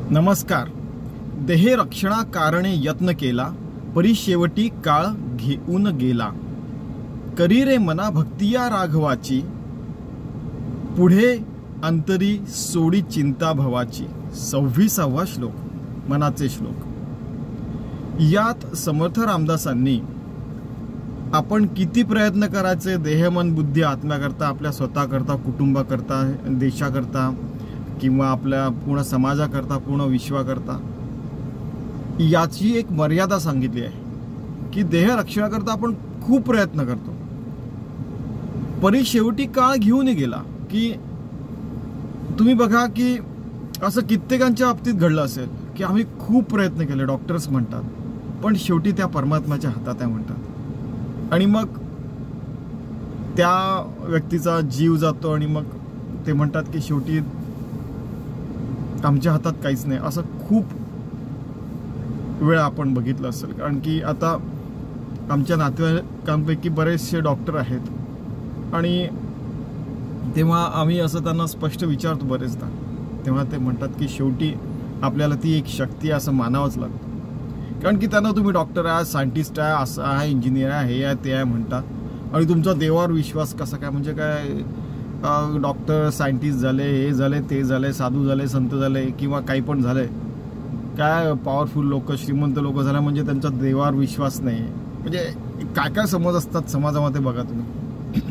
नमस्कार. देहे रक्षणा कारणे यत्न केला, परी शेवटी काळ घेऊन गेला. करी रे मना भक्तिया राघवाची, पुढे अंतरी सोडी चिंता भवाची. 26वा श्लोक, मनाचे श्लोक. यात समर्थ रामदासांनी आपण किती प्रयत्न करायचे देह मन बुद्धी आत्म्याकरता, आपल्या स्वतःकरता, कुटुंबाकरता, देशाकरता किंवा आपल्या पूर्ण समाजाकरता, पूर्ण विश्वाकरता, याची एक मर्यादा सांगितली आहे की देह रक्षणाकरता आपण खूप प्रयत्न करतो, परी शेवटी काळ घेऊन गेला. की तुम्ही बघा की असं कित्येकांच्या बाबतीत घडलं असेल की आम्ही खूप प्रयत्न केले, डॉक्टर्स म्हणतात, पण शेवटी त्या परमात्म्याच्या हातात आहे म्हणतात, आणि मग त्या व्यक्तीचा जीव जातो आणि मग ते म्हणतात की शेवटी आमच्या हातात काहीच नाही. असं खूप वेळा आपण बघितलं असेल. कारण की आता आमच्या नातेवाईकांपैकी बरेचसे डॉक्टर आहेत आणि तेव्हा आम्ही असं त्यांना स्पष्ट विचारतो बरेचदा, तेव्हा ते म्हणतात की शेवटी आपल्याला ती एक शक्ती असं मानावंच लागतं. कारण की त्यांना तुम्ही डॉक्टर आहे, सायंटिस्ट आहे, असं आहे, इंजिनियर आहे, हे आहे, ते आहे म्हणतात, आणि तुमचा देवावर विश्वास कसा काय, म्हणजे काय डॉक्टर सायंटिस्ट झाले, हे झाले, ते झाले, साधू झाले, संत झाले, किंवा काही पण झाले, काय पॉवरफुल लोक, श्रीमंत लोक झाले म्हणजे त्यांचा देवावर विश्वास नाही. म्हणजे काय काय समज असतात समाजामध्ये बघा तुम्ही.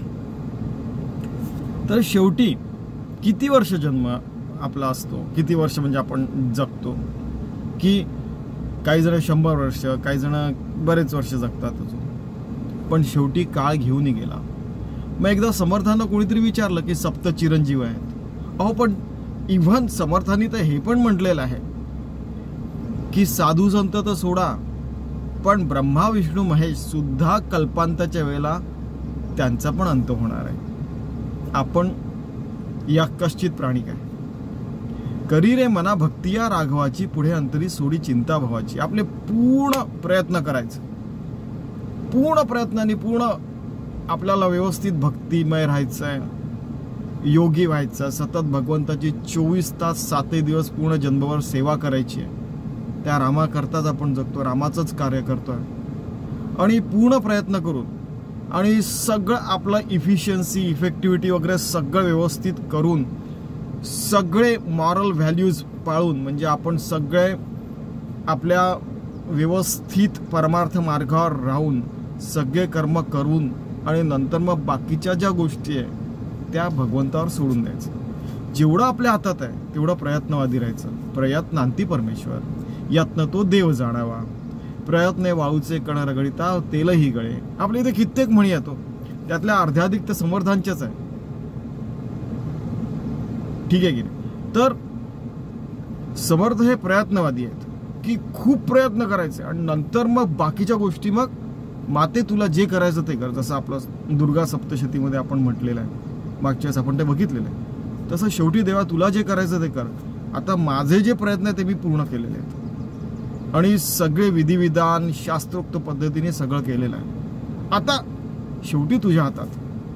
तर शेवटी किती वर्ष जन्म आपला असतो, किती वर्ष म्हणजे आपण जगतो, की काही जण 100 वर्ष, काही जण बरेच वर्ष जगतात अजून, पण शेवटी काळ घेऊन गेला. मग एकदा समर्थांना कोणीतरी विचारलं की सप्त चिरंजीव आहेत. अहो, पण इव्हन समर्थांनी तर हे पण म्हटलेलं आहे की साधू संत तर सोडा, पण ब्रह्मा विष्णू महेश सुद्धा कल्पांताच्या वेळेला त्यांचा पण अंत होणार आहे. आपण या कश्चित प्राणी काय. करी रे मना भक्तिया राघवाची, पुढे अंतरी सोडी चिंता भवाची. आपले पूर्ण प्रयत्न करायचे, पूर्ण प्रयत्नाने, पूर्ण आपल्याला व्यवस्थित भक्तिमय राहायचं आहे, योगी व्हायचं, सतत भगवंताची 24 तास 7 दिवस पूर्ण जन्मभर सेवा करायची आहे. त्या रामाकरताच आपण जगतो, रामाचंच कार्य करतोय, आणि पूर्ण प्रयत्न करून आणि सगळं आपलं इफिशियन्सी, इफेक्टिव्हिटी वगैरे सगळं व्यवस्थित करून, सगळे मॉरल व्हॅल्यूज पाळून, म्हणजे आपण सगळे आपल्या व्यवस्थित परमार्थ मार्गावर राहून सगळे कर्म करून, आणि नंतर मग बाकीच्या ज्या गोष्टी आहे त्या भगवंतावर सोडून द्यायचं. जेवढं आपल्या हातात आहे तेवढं प्रयत्नवादी राहायचं. प्रयत्नांती परमेश्वर, यत्न तो देव जाणावा. प्रयत्न वाळूचे कण रगडिता, तेलही गळे. आपल्या इथे कित्येक म्हणी येतो, त्यातल्या अर्ध्याधिक तर समर्थांच्याच आहे. ठीक आहे की नाही. तर समर्थ हे प्रयत्नवादी आहेत की खूप प्रयत्न करायचे, आणि नंतर मग बाकीच्या गोष्टी मग माते तुला जे करायचं ते कर. जसं आपलं दुर्गा सप्तशतीमध्ये आपण म्हटलेलं आहे, मागच्या वेळेस आपण ते बघितलेलं आहे. तसं शेवटी देवा तुला जे करायचं ते कर. आता माझे जे प्रयत्न आहेत ते मी पूर्ण केलेले आहेत, आणि सगळे विधिविधान शास्त्रोक्त पद्धतीने सगळं केलेलं आहे. आता शेवटी तुझ्या हातात.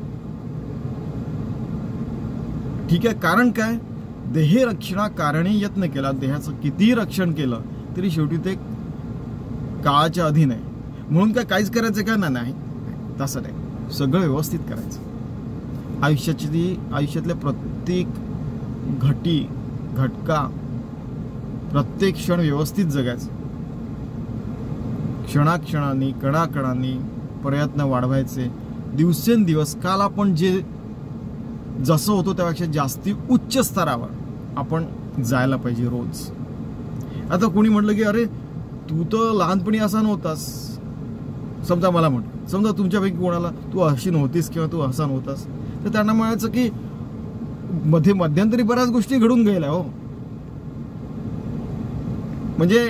ठीक आहे. कारण काय, देहे रक्षणा कारणे यत्न केला. देहाचं कितीही रक्षण केलं तरी शेवटी ते काळाच्या अधीन आहे. म्हणून काय काहीच करायचं का नाही, तसं नाही. सगळं व्यवस्थित करायचं. आयुष्यातल्या प्रत्येक घटका, प्रत्येक क्षण व्यवस्थित जगायचं. क्षणाक्षणांनी, कणाकणांनी प्रयत्न वाढवायचे. दिवसेंदिवस काल आपण जे जसं होतो त्यापेक्षा जास्ती उच्च स्तरावर आपण जायला पाहिजे रोज. आता कोणी म्हटलं की अरे तू तर लहानपणी असा नव्हतास, समजा मला म्हटलं, समजा तुमच्यापैकी कोणाला तू अशी नव्हतीस किंवा तू असा नव्हतास, तर त्यांना म्हणायचं की मध्यंतरी बऱ्याच गोष्टी घडून गेल्या हो. म्हणजे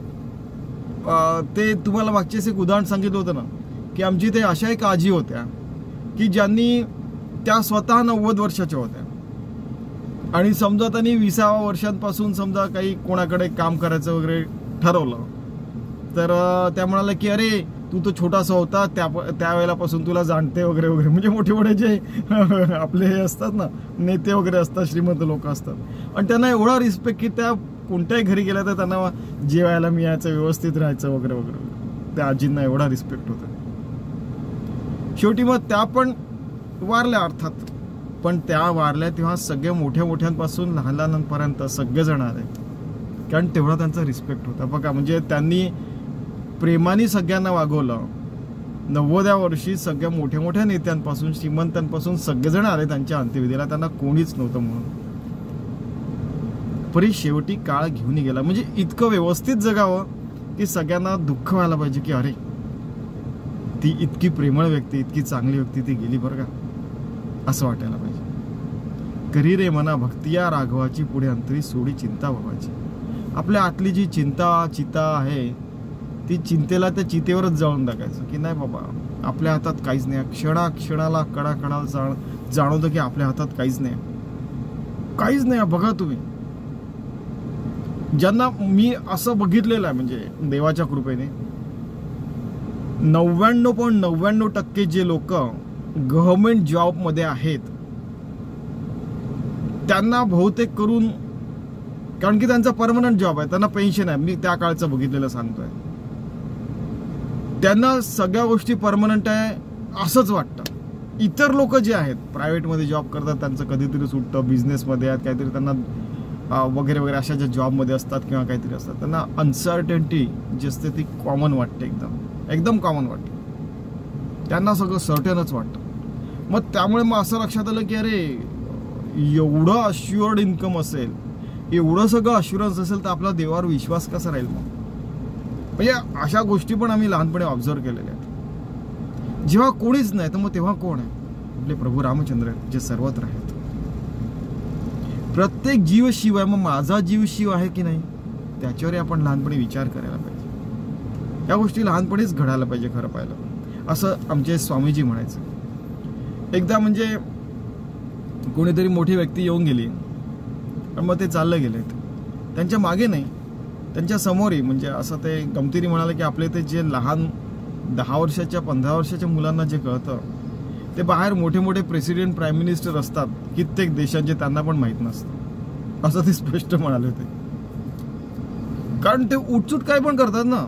ते तुम्हाला मागचेच एक उदाहरण सांगितलं होतं ना, की आमची ते अशा एक आजी होत्या की ज्यांनी, त्या स्वतः 90 वर्षाच्या होत्या, आणि समजा त्यांनी 20व्या वर्षांपासून समजा काही कोणाकडे काम करायचं वगैरे ठरवलं, तर त्या म्हणाल्या की अरे तू तो छोटासा होता त्यावेळेलापासून तुला जाणते वगैरे वगैरे. म्हणजे मोठे मोठे जे आपले हे असतात ना, नेते वगैरे असतात, श्रीमंत लोक असतात, आणि त्यांना एवढा रिस्पेक्ट की त्या कोणत्याही घरी गेला तर त्यांना जेवायला मिळायचं, व्यवस्थित राहायचं वगैरे वगैरे. त्या आजींना एवढा रिस्पेक्ट होता. शेवटी मग त्या पण वारल्या अर्थात, पण त्या वारल्या तेव्हा सगळे मोठ्या मोठ्यांपासून लहान लहानांपर्यंत सगळेजण आले, कारण तेवढा त्यांचा रिस्पेक्ट होता. बघा, म्हणजे त्यांनी प्रेमाने सगळ्यांना वागवलं. 90व्या वर्षी सगळ्या मोठ्या मोठ्या नेत्यांपासून, श्रीमंतांपासून सगळेजण आले त्यांच्या अंत्यविधीला. त्यांना कोणीच नव्हतं म्हणून. परी शेवटी काळ घेऊन गेला. म्हणजे इतकं व्यवस्थित जगावं की सगळ्यांना दुःख व्हायला पाहिजे की अरे, ती इतकी प्रेमळ व्यक्ती, इतकी चांगली व्यक्ती ती गेली बरं का, असं वाटायला पाहिजे. करी रे मना भक्तिया राघवाची, पुढे अंतरी सोडी चिंता व्हायची. आपल्या आतली जी चिंता आहे, ती चिंतेला त्या चितेवरच जाळून टाकायचं की नाही बाबा, आपल्या हातात काहीच नाही. क्षणाला कणाकणाला जाणवतं की आपल्या हातात काहीच नाही. बघा तुम्ही, ज्यांना मी असं बघितलेलं आहे, म्हणजे देवाच्या कृपेने 99.99% जे लोक गव्हर्नमेंट जॉब मध्ये आहेत त्यांना बहुतेक करून, कारण की त्यांचा परमनंट जॉब आहे, त्यांना पेन्शन आहे. मी त्या काळचं बघितलेलं सांगतोय. त्यांना सगळ्या गोष्टी परमनंट आहे असंच वाटतं. इतर लोक जे आहेत प्रायव्हेटमध्ये जॉब करतात, त्यांचं कधीतरी सुटतं, बिझनेसमध्ये आहेत काहीतरी, त्यांना वगैरे वगैरे अशा ज्या जॉबमध्ये असतात किंवा काहीतरी असतात, त्यांना अनसर्टनिटी जी असते ती कॉमन वाटते, एकदम कॉमन वाटते. त्यांना सगळं सर्टनच वाटतं. मग त्यामुळे मग असं लक्षात आलं की अरे, एवढं अश्युअर्ड इन्कम असेल, एवढं सगळं अश्युरन्स असेल, तर आपला देवावर विश्वास कसा राहील मग. म्हणजे अशा गोष्टी पण आम्ही लहानपणी ऑब्झर्व केलेल्या आहेत. जेव्हा कोणीच नाही तर मग तेव्हा कोण आहे? आपले प्रभू रामचंद्र आहेत, जे सर्वत्र आहेत. प्रत्येक जीव शिव आहे. मग माझा जीव शिव आहे की नाही, त्याच्यावर आपण लहानपणी विचार करायला पाहिजे. या गोष्टी लहानपणीच घडायला पाहिजे खरं पाहिलं. असं आमचे स्वामीजी म्हणायचे. एकदा म्हणजे कोणीतरी मोठी व्यक्ती येऊन गेली, पण मग ते चालले गेलेत. त्यांच्या मागे नाही, त्यांच्या समोरही. म्हणजे असं ते गमतीने म्हणाले की आपले ते जे लहान 10 वर्षाच्या 15 वर्षाच्या मुलांना जे कळतं, ते बाहेर मोठे मोठे प्रेसिडेंट, प्राईम मिनिस्टर असतात कित्येक देशांचे, त्यांना पण माहीत नसतं, असं ते स्पष्ट म्हणाले होते. कारण ते उठसूट काय पण करतात ना.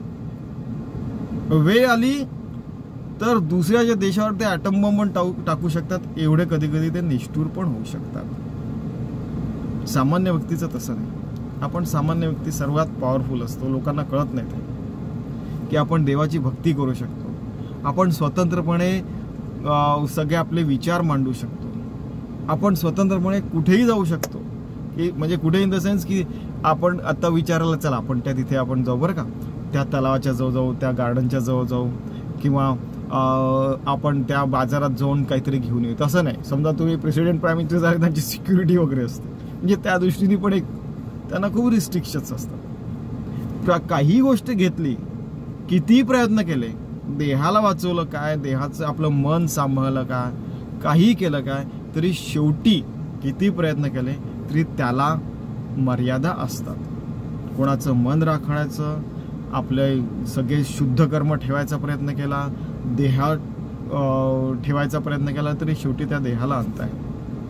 वेळ आली तर दुसऱ्याच्या देशावर ते ॲटम बॉम्ब पण टाकू शकतात. एवढे कधी कधी ते निष्ठुर पण होऊ शकतात. सामान्य व्यक्तीचं तसं नाही. आपण सामान्य व्यक्ती सर्वात पॉवरफुल असतो. लोकांना कळत नाही ते की आपण देवाची भक्ती करू शकतो, आपण स्वतंत्रपणे सगळे आपले विचार मांडू शकतो, आपण स्वतंत्रपणे कुठेही जाऊ शकतो. की म्हणजे कुठे इन द सेन्स की आपण आता विचारायला चला आपण त्या तिथे आपण जाऊ बरं का, त्या तलावाच्या जवळ जाऊ, त्या गार्डनच्या जवळ जाऊ, किंवा आपण त्या बाजारात जाऊन काहीतरी घेऊन येऊ. तसं नाही. समजा तुम्ही प्रेसिडेंट, प्राईम मिनिस्टर झाले, त्यांची सिक्युरिटी वगैरे असते. म्हणजे त्या दृष्टीने पण एक त्यांना खूप रिस्ट्रिक्शन्स असतात. काही गोष्ट घेतली, किती प्रयत्न केले, देहाला वाचवलं काय, देहाचं आपलं मन सांभाळलं काय, काही केलं काय, तरी शेवटी किती प्रयत्न केले तरी त्याला मर्यादा असतात. कोणाचं मन राखण्याचं, आपले सगळे शुद्ध कर्म ठेवायचा प्रयत्न केला, देहात ठेवायचा प्रयत्न केला, तरी शेवटी त्या देहाला अंत आहे.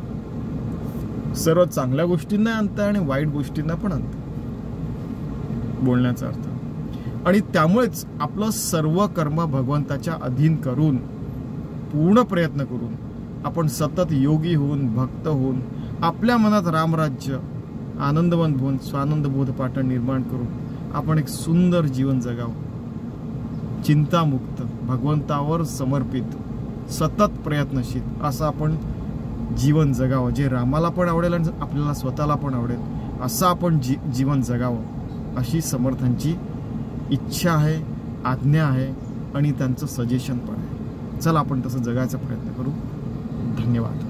सर्व चांगल्या गोष्टींना अंत आहे आणि वाईट गोष्टींना पण अंत आहे, बोलण्याचा अर्थ. आणि त्यामुळेच आपलं सर्व कर्म भगवंताच्या अधीन करून, पूर्ण प्रयत्न करून, आपण सतत योगी होऊन, भक्त होऊन, आपल्या मनात रामराज्य, आनंदवंत होऊन, स्वानंद बोधपाठन निर्माण करून आपण एक सुंदर जीवन जगावं. चिंतामुक्त, भगवंतावर समर्पित, सतत प्रयत्नशील असं आपण जीवन जगावं, जे रामाला पण आवडेल आणि आपल्याला स्वतःला पण आवडेल असं आपण जीवन जगावं, अशी समर्थांची इच्छा आहे, आज्ञा आहे आणि त्यांचं सजेशन पण आहे. चला आपण तसं जगायचा प्रयत्न करू. धन्यवाद.